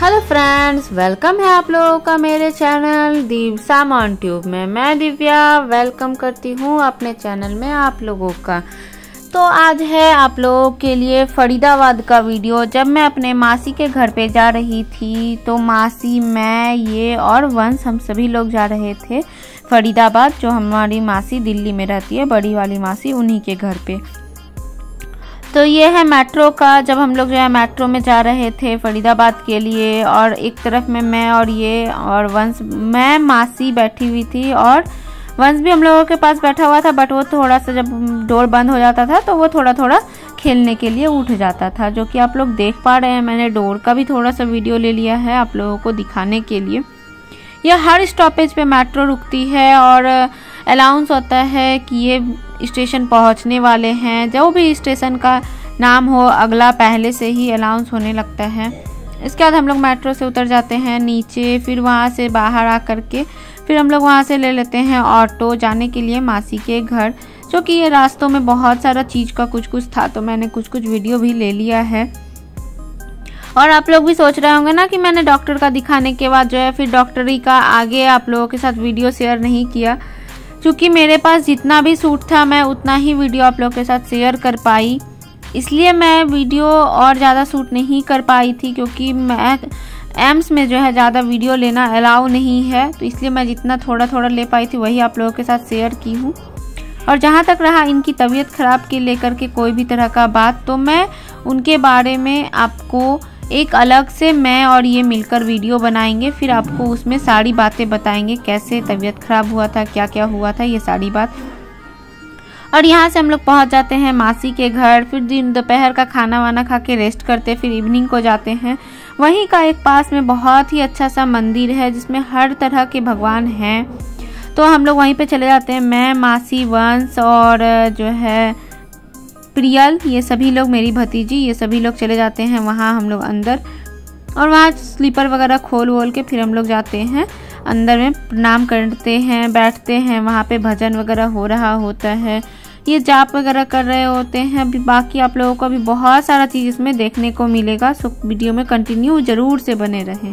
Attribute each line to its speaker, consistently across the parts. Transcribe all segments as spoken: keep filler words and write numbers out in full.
Speaker 1: Hello friends, welcome है आप लोगों का मेरे चैनल दिव्या ऑन ट्यूब में। मैं दिव्या वेलकम करती हूँ अपने चैनल में आप लोगों का। तो आज है आप लोगों के लिए फरीदाबाद का वीडियो। जब मैं अपने मासी के घर पे जा रही थी तो मासी, मैं, ये और वंश, हम सभी लोग जा रहे थे फरीदाबाद। जो हमारी मासी दिल्ली में रहती है, बड़ी वाली मासी, उन्हीं के घर पे। तो ये है मेट्रो का। जब हम लोग जो है मेट्रो में जा रहे थे फरीदाबाद के लिए, और एक तरफ में मैं और ये और वंश, मैं मासी बैठी हुई थी और वंश भी हम लोगों के पास बैठा हुआ था। बट वो थोड़ा सा, जब डोर बंद हो जाता था तो वो थोड़ा थोड़ा खेलने के लिए उठ जाता था, जो कि आप लोग देख पा रहे हैं। मैंने डोर का भी थोड़ा सा वीडियो ले लिया है आप लोगों को दिखाने के लिए। यह हर स्टॉपेज पे मेट्रो रुकती है और अनाउंस होता है कि ये स्टेशन पहुंचने वाले हैं। जो भी स्टेशन का नाम हो अगला पहले से ही अनाउंस होने लगता है। इसके बाद हम लोग मेट्रो से उतर जाते हैं नीचे। फिर वहाँ से बाहर आ कर के फिर हम लोग वहाँ से ले लेते हैं ऑटो जाने के लिए मासी के घर। जो कि ये रास्तों में बहुत सारा चीज़ का कुछ कुछ था, तो मैंने कुछ कुछ वीडियो भी ले लिया है। और आप लोग भी सोच रहे होंगे ना कि मैंने डॉक्टर का दिखाने के बाद जो है फिर डॉक्टरी का आगे आप लोगों के साथ वीडियो शेयर नहीं किया। क्योंकि मेरे पास जितना भी सूट था मैं उतना ही वीडियो आप लोगों के साथ शेयर कर पाई, इसलिए मैं वीडियो और ज़्यादा शूट नहीं कर पाई थी। क्योंकि मैं एम्स में जो है ज़्यादा वीडियो लेना अलाउ नहीं है, तो इसलिए मैं जितना थोड़ा थोड़ा ले पाई थी वही आप लोगों के साथ शेयर की हूँ। और जहाँ तक रहा इनकी तबीयत ख़राब के लेकर के कोई भी तरह का बात, तो मैं उनके बारे में आपको एक अलग से मैं और ये मिलकर वीडियो बनाएंगे। फिर आपको उसमें सारी बातें बताएंगे, कैसे तबीयत ख़राब हुआ था, क्या क्या हुआ था, ये सारी बात। और यहाँ से हम लोग पहुँच जाते हैं मासी के घर। फिर दिन दोपहर का खाना वाना खा के रेस्ट करते, फिर इवनिंग को जाते हैं। वहीं का एक पास में बहुत ही अच्छा सा मंदिर है जिसमें हर तरह के भगवान हैं, तो हम लोग वहीं पे चले जाते हैं। मैं, मासी, वंश और जो है प्रियल, ये सभी लोग, मेरी भतीजी, ये सभी लोग चले जाते हैं वहाँ हम लोग अंदर। और वहाँ स्लीपर वगैरह खोल वोल के फिर हम लोग जाते हैं अंदर में, प्रणाम करते हैं, बैठते हैं। वहाँ पे भजन वगैरह हो रहा होता है, ये जाप वगैरह कर रहे होते हैं। अभी बाकी आप लोगों को भी बहुत सारा चीज़ इसमें देखने को मिलेगा, सो वीडियो में कंटिन्यू ज़रूर से बने रहें।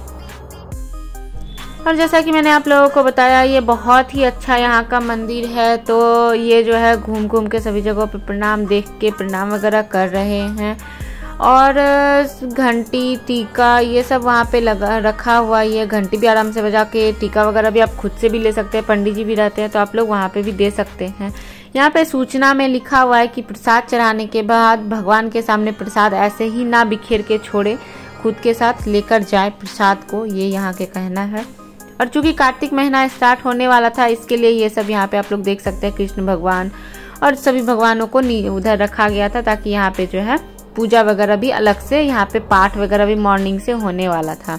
Speaker 1: और जैसा कि मैंने आप लोगों को बताया, ये बहुत ही अच्छा यहाँ का मंदिर है। तो ये जो है घूम घूम के सभी जगहों पे प्रणाम देख के प्रणाम वगैरह कर रहे हैं। और घंटी, टीका, ये सब वहाँ पे लगा रखा हुआ। ये घंटी भी आराम से बजा के, टीका वगैरह भी आप खुद से भी ले सकते हैं। पंडित जी भी रहते हैं तो आप लोग वहाँ पे भी दे सकते हैं। यहाँ पे सूचना में लिखा हुआ है कि प्रसाद चढ़ाने के बाद भगवान के सामने प्रसाद ऐसे ही ना बिखेर के छोड़े, खुद के साथ लेकर जाए प्रसाद को, ये यहाँ के कहना है। और चूंकि कार्तिक महीना स्टार्ट होने वाला था, इसके लिए ये सब यहाँ पे आप लोग देख सकते हैं। कृष्ण भगवान और सभी भगवानों को उधर रखा गया था, ताकि यहाँ पे जो है पूजा वगैरह भी अलग से, यहाँ पे पाठ वगैरह भी मॉर्निंग से होने वाला था।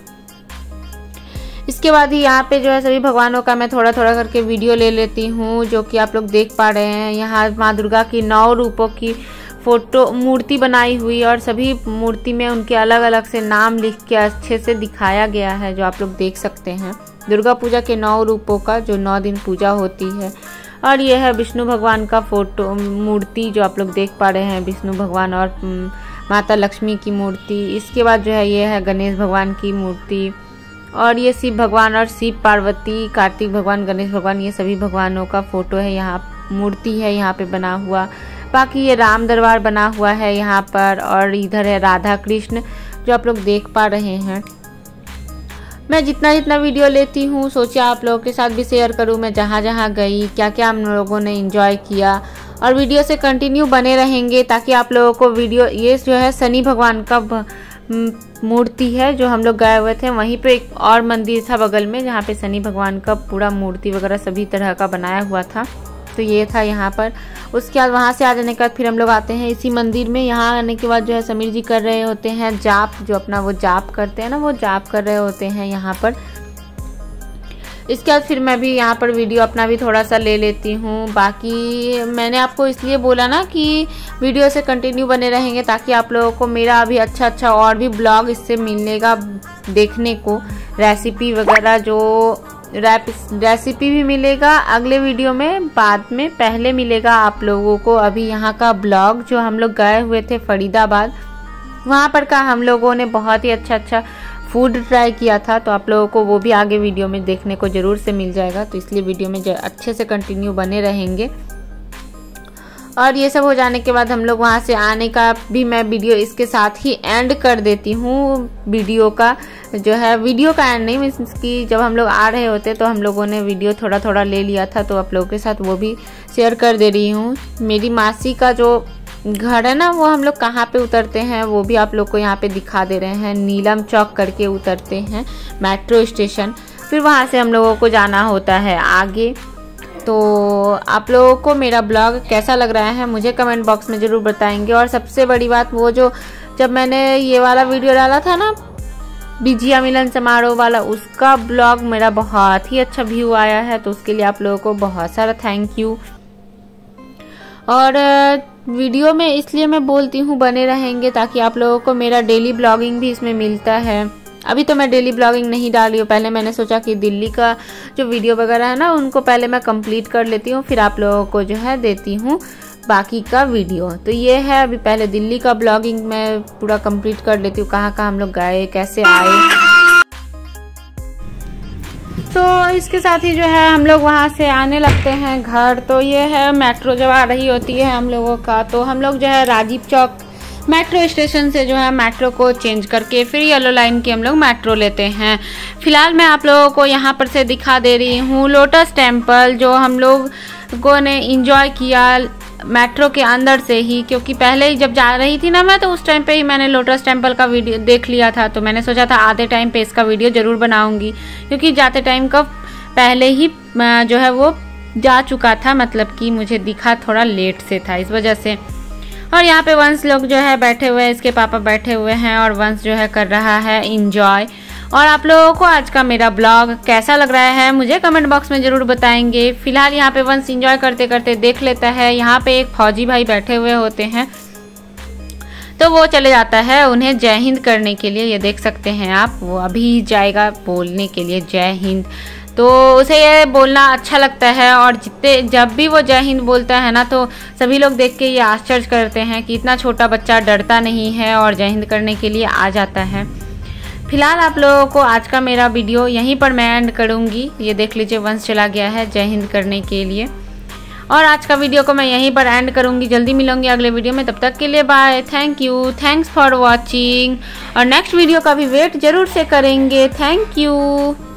Speaker 1: इसके बाद ही यहाँ पे जो है सभी भगवानों का मैं थोड़ा थोड़ा करके वीडियो ले लेती हूँ, जो कि आप लोग देख पा रहे हैं। यहाँ माँ दुर्गा की नौ रूपों की फोटो मूर्ति बनाई हुई, और सभी मूर्ति में उनके अलग अलग से नाम लिख के अच्छे से दिखाया गया है, जो आप लोग देख सकते हैं। दुर्गा पूजा के नौ रूपों का जो नौ दिन पूजा होती है। और ये है विष्णु भगवान का फोटो मूर्ति, जो आप लोग देख पा रहे हैं, विष्णु भगवान और माता लक्ष्मी की मूर्ति। इसके बाद जो है ये है गणेश भगवान की मूर्ति, और ये शिव भगवान और शिव पार्वती, कार्तिक भगवान, गणेश भगवान, ये सभी भगवानों का फोटो है, यहाँ मूर्ति है यहाँ पे बना हुआ। बाकी ये राम दरबार बना हुआ है यहाँ पर, और इधर है राधा कृष्ण, जो आप लोग देख पा रहे हैं। मैं जितना जितना वीडियो लेती हूँ सोचा आप लोगों के साथ भी शेयर करूँ। मैं जहाँ जहाँ गई, क्या क्या हम लोगों ने एंजॉय किया, और वीडियो से कंटिन्यू बने रहेंगे, ताकि आप लोगों को वीडियो, ये जो है शनि भगवान का मूर्ति है जो हम लोग गए हुए थे। वहीं पे एक और मंदिर था बगल में, जहाँ पे शनि भगवान का पूरा मूर्ति वगैरह सभी तरह का बनाया हुआ था, तो ये था यहाँ पर। उसके बाद वहाँ से आ जाने के बाद फिर हम लोग आते हैं इसी मंदिर में। यहाँ आने के बाद जो है समीर जी कर रहे होते हैं जाप, जो अपना वो जाप करते हैं ना, वो जाप कर रहे होते हैं यहाँ पर। इसके बाद फिर मैं भी यहाँ पर वीडियो अपना भी थोड़ा सा ले लेती हूँ। बाकी मैंने आपको इसलिए बोला ना कि वीडियो से कंटिन्यू बने रहेंगे, ताकि आप लोगों को मेरा अभी अच्छा अच्छा और भी ब्लॉग इससे मिलेगा देखने को। रेसिपी वगैरह जो रेसिपी भी मिलेगा अगले वीडियो में, बाद में पहले मिलेगा आप लोगों को अभी यहाँ का ब्लॉग, जो हम लोग गए हुए थे फरीदाबाद। वहाँ पर का हम लोगों ने बहुत ही अच्छा अच्छा फूड ट्राई किया था, तो आप लोगों को वो भी आगे वीडियो में देखने को ज़रूर से मिल जाएगा। तो इसलिए वीडियो में अच्छे से कंटिन्यू बने रहेंगे। और ये सब हो जाने के बाद हम लोग वहाँ से आने का भी मैं वीडियो इसके साथ ही एंड कर देती हूँ। वीडियो का जो है, वीडियो का एंड नहीं, मीन्स कि जब हम लोग आ रहे होते तो हम लोगों ने वीडियो थोड़ा थोड़ा ले लिया था, तो आप लोगों के साथ वो भी शेयर कर दे रही हूँ। मेरी मासी का जो घर है ना, वो हम लोग कहाँ पे उतरते हैं वो भी आप लोग को यहाँ पे दिखा दे रहे हैं। नीलम चौक करके उतरते हैं मेट्रो स्टेशन, फिर वहाँ से हम लोगों को जाना होता है आगे। तो आप लोगों को मेरा ब्लॉग कैसा लग रहा है मुझे कमेंट बॉक्स में ज़रूर बताएंगे। और सबसे बड़ी बात, वो जो जब मैंने ये वाला वीडियो डाला था ना बिजिया मिलन समारोह वाला, उसका ब्लॉग मेरा बहुत ही अच्छा व्यू आया है, तो उसके लिए आप लोगों को बहुत सारा थैंक यू। और वीडियो में इसलिए मैं बोलती हूँ बने रहेंगे ताकि आप लोगों को मेरा डेली ब्लॉगिंग भी इसमें मिलता है। अभी तो मैं डेली ब्लॉगिंग नहीं डाल रही हूँ, पहले मैंने सोचा कि दिल्ली का जो वीडियो वगैरह है ना उनको पहले मैं कंप्लीट कर लेती हूँ, फिर आप लोगों को जो है देती हूँ बाकी का वीडियो। तो ये है, अभी पहले दिल्ली का ब्लॉगिंग मैं पूरा कंप्लीट कर लेती हूँ, कहाँ कहाँ हम लोग गए, कैसे आए। तो इसके साथ ही जो है हम लोग वहाँ से आने लगते हैं घर। तो ये है मेट्रो जब आ रही होती है हम लोगों का, तो हम लोग जो है राजीव चौक मेट्रो स्टेशन से जो है मेट्रो को चेंज करके फिर येलो लाइन की हम लोग मेट्रो लेते हैं। फिलहाल मैं आप लोगों को यहाँ पर से दिखा दे रही हूँ लोटस टेम्पल, जो हम लोगों ने इंजॉय किया मेट्रो के अंदर से ही, क्योंकि पहले ही जब जा रही थी ना मैं, तो उस टाइम पे ही मैंने लोटस टेम्पल का वीडियो देख लिया था। तो मैंने सोचा था आधे टाइम पे इसका वीडियो ज़रूर बनाऊंगी, क्योंकि जाते टाइम का पहले ही जो है वो जा चुका था, मतलब कि मुझे दिखा थोड़ा लेट से था इस वजह से। और यहाँ पे वंश लोग जो है बैठे हुए हैं, इसके पापा बैठे हुए हैं और वंश जो है कर रहा है इंजॉय। और आप लोगों को आज का मेरा ब्लॉग कैसा लग रहा है मुझे कमेंट बॉक्स में ज़रूर बताएंगे। फिलहाल यहाँ पे वंश इंजॉय करते करते देख लेता है, यहाँ पे एक फौजी भाई बैठे हुए होते हैं, तो वो चले जाता है उन्हें जय हिंद करने के लिए। ये देख सकते हैं आप, वो अभी जाएगा बोलने के लिए जय हिंद। तो उसे ये बोलना अच्छा लगता है, और जितने जब भी वो जय हिंद बोलता है ना, तो सभी लोग देख के ये आश्चर्य करते हैं कि इतना छोटा बच्चा डरता नहीं है और जय हिंद करने के लिए आ जाता है। फिलहाल आप लोगों को आज का मेरा वीडियो यहीं पर मैं एंड करूँगी। ये देख लीजिए वंश चला गया है जय हिंद करने के लिए, और आज का वीडियो को मैं यहीं पर एंड करूँगी। जल्दी मिलूंगी अगले वीडियो में, तब तक के लिए bye, thank you, thanks for watching. और नेक्स्ट वीडियो का भी वेट ज़रूर से करेंगे। Thank you.